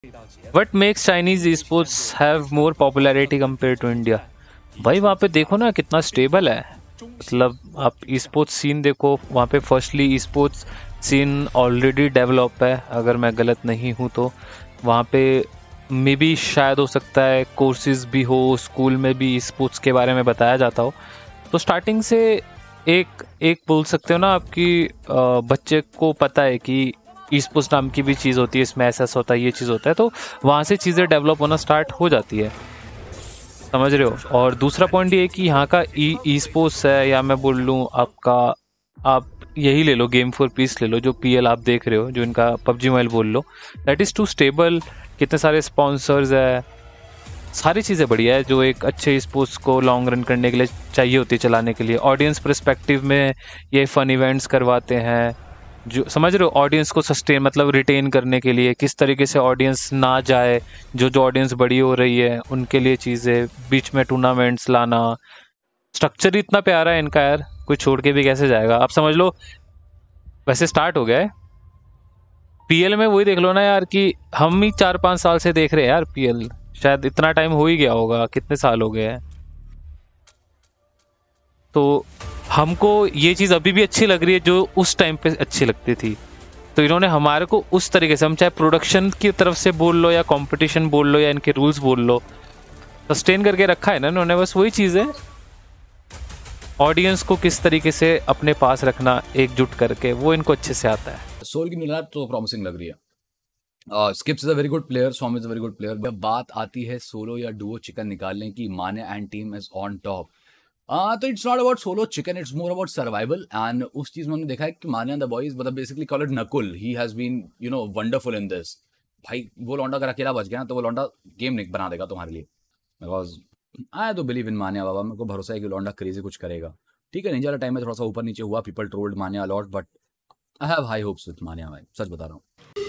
What makes Chinese sports have more popularity compare to India? भाई वहाँ पे देखो ना कितना स्टेबल है। मतलब आप स्पोर्ट्स सीन देखो वहाँ पे, firstly sports scene already develop है, अगर मैं गलत नहीं हूँ तो। वहाँ पे मे बी शायद हो सकता है कोर्सेज भी हो, स्कूल में भी स्पोर्ट्स के बारे में बताया जाता हो। तो स्टार्टिंग से एक एक बोल सकते हो ना आपकी बच्चे को पता है कि स्पोर्ट्स नाम की भी चीज़ होती है, इसमें ऐसा होता है, ये चीज़ होता है, तो वहाँ से चीज़ें डेवलप होना स्टार्ट हो जाती है। समझ रहे हो? और दूसरा पॉइंट ये है कि यहाँ का ई स्पोर्ट्स है, या मैं बोल लूँ आपका, आप यही ले लो गेम फॉर पीस ले लो, जो पीएल आप देख रहे हो, जो इनका पबजी मोबाइल बोल लो, दैट इज़ टू स्टेबल। कितने सारे स्पॉन्सर्स है, सारी चीज़ें बढ़िया है जो एक अच्छे स्पोर्ट्स को लॉन्ग रन करने के लिए चाहिए होती है, चलाने के लिए। ऑडियंस पर्सपेक्टिव में ये फन इवेंट्स करवाते हैं, जो समझ रहे हो, ऑडियंस को सस्टेन मतलब रिटेन करने के लिए, किस तरीके से ऑडियंस ना जाए, जो जो ऑडियंस बड़ी हो रही है उनके लिए चीज़ें, बीच में टूर्नामेंट्स लाना। स्ट्रक्चर ही इतना प्यारा है इनका यार, कोई छोड़ के भी कैसे जाएगा, आप समझ लो। वैसे स्टार्ट हो गया है पीएल में, वही देख लो ना यार कि हम ही 4-5 साल से देख रहे हैं यार पीएल, शायद इतना टाइम हो ही गया होगा, कितने साल हो गए हैं। तो हमको ये चीज़ अभी भी अच्छी लग रही है जो उस टाइम पे अच्छी लगती थी। तो इन्होंने हमारे को उस तरीके से, हम चाहे प्रोडक्शन की तरफ से बोल लो या कंपटीशन बोल लो या इनके रूल्स बोल लो, सस्टेन करके रखा है ना इन्होंने। बस वही चीज़ है, ऑडियंस को किस तरीके से अपने पास रखना एकजुट करके, वो इनको अच्छे से आता है। सोल की न्यूलैब तो प्रॉमिसिंग लग रही है। Skipz is a very good player, Swami is a very good player. जब बात आती है सोलो या डुओ चिकन निकालने की, माने and team is on top. तो it's not about solo chicken, it's more about survival. And उस चीज में हमने देखा है कि माने एंड द बॉयज, मतलब basically call it Nakul, he has been wonderful in this. भाई वो लौंडा अगर अकेला बच गया ना, तो वो लौंडा गेम नहीं बना देगा तुम्हारे लिए। बिकॉज आई तो बिलीव इन मान्या बाबा, मेरे को भरोसा है कि लौंडा क्रेजी कुछ करेगा। ठीक है, निंजा टाइम में थोड़ा सा ऊपर नीचे हुआ, people trolled Manya a lot, but I have high hopes with Manya भाई, सच बता रहा हूँ।